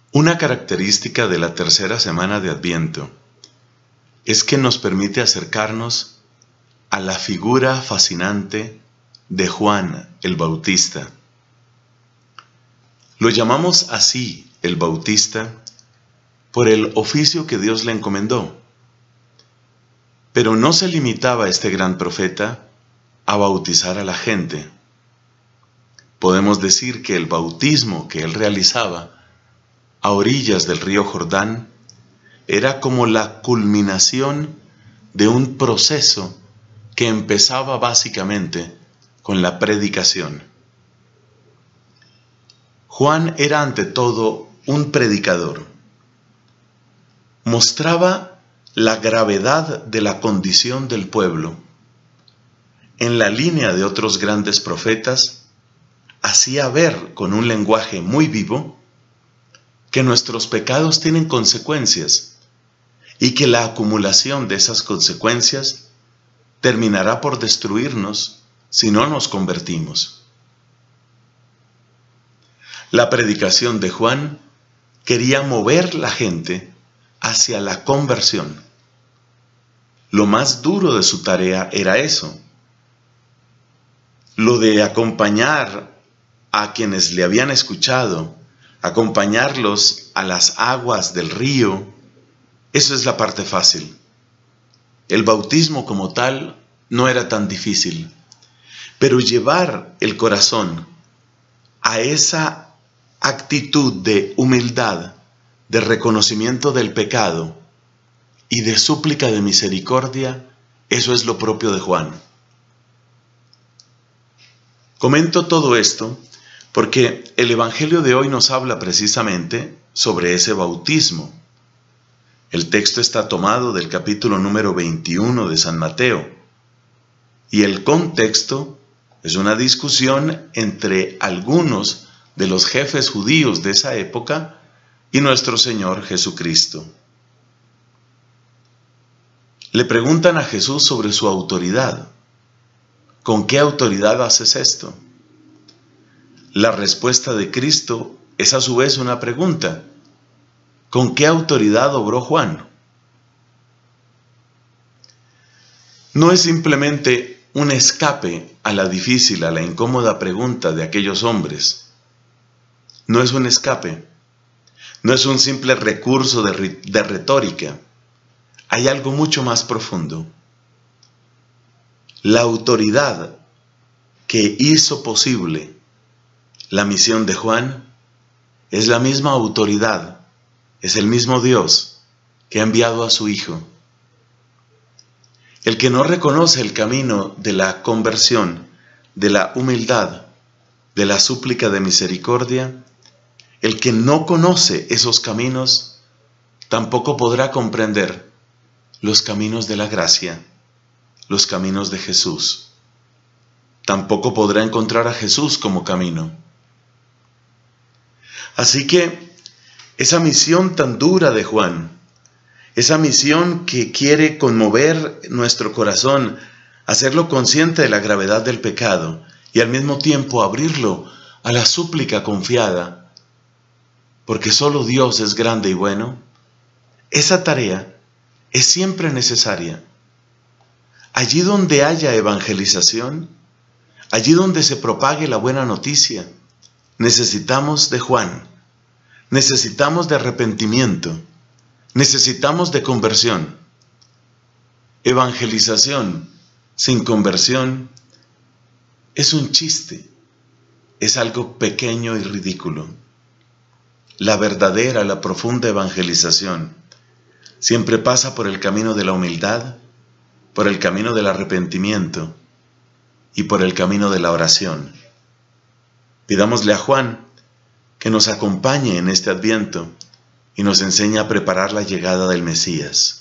Una característica de la tercera semana de Adviento es que nos permite acercarnos a la figura fascinante de Juan el Bautista. Lo llamamos así, el Bautista, por el oficio que Dios le encomendó. Pero no se limitaba este gran profeta a bautizar a la gente. Podemos decir que el bautismo que él realizaba a orillas del río Jordán era como la culminación de un proceso que empezaba básicamente con la predicación. Juan era ante todo un predicador. Mostraba la gravedad de la condición del pueblo. En la línea de otros grandes profetas, hacía ver con un lenguaje muy vivo que nuestros pecados tienen consecuencias y que la acumulación de esas consecuencias terminará por destruirnos si no nos convertimos. La predicación de Juan quería mover la gente hacia la conversión. Lo más duro de su tarea era eso. Lo de acompañar a quienes le habían escuchado, acompañarlos a las aguas del río, eso es la parte fácil. El bautismo como tal no era tan difícil, pero llevar el corazón a esa actitud de humildad, de reconocimiento del pecado y de súplica de misericordia, eso es lo propio de Juan. Comento todo esto porque el Evangelio de hoy nos habla precisamente sobre ese bautismo. El texto está tomado del capítulo número 21 de San Mateo, y el contexto es una discusión entre algunos de los jefes judíos de esa época y nuestro Señor Jesucristo. Le preguntan a Jesús sobre su autoridad. ¿Con qué autoridad haces esto? La respuesta de Cristo es a su vez una pregunta. ¿Con qué autoridad obró Juan? No es simplemente un escape a la difícil, a la incómoda pregunta de aquellos hombres. No es un escape. No es un simple recurso de retórica. Hay algo mucho más profundo. La autoridad que hizo posible la misión de Juan es la misma autoridad, es el mismo Dios que ha enviado a su Hijo. El que no reconoce el camino de la conversión, de la humildad, de la súplica de misericordia, el que no conoce esos caminos, tampoco podrá comprender los caminos de la gracia, los caminos de Jesús. Tampoco podrá encontrar a Jesús como camino. Así que esa misión tan dura de Juan, esa misión que quiere conmover nuestro corazón, hacerlo consciente de la gravedad del pecado y al mismo tiempo abrirlo a la súplica confiada, porque solo Dios es grande y bueno, esa tarea es siempre necesaria. Allí donde haya evangelización, allí donde se propague la buena noticia, necesitamos de Juan, necesitamos de arrepentimiento, necesitamos de conversión. Evangelización sin conversión es un chiste, es algo pequeño y ridículo. La verdadera, la profunda evangelización siempre pasa por el camino de la humildad, por el camino del arrepentimiento y por el camino de la oración. Pidámosle a Juan que nos acompañe en este Adviento y nos enseñe a preparar la llegada del Mesías.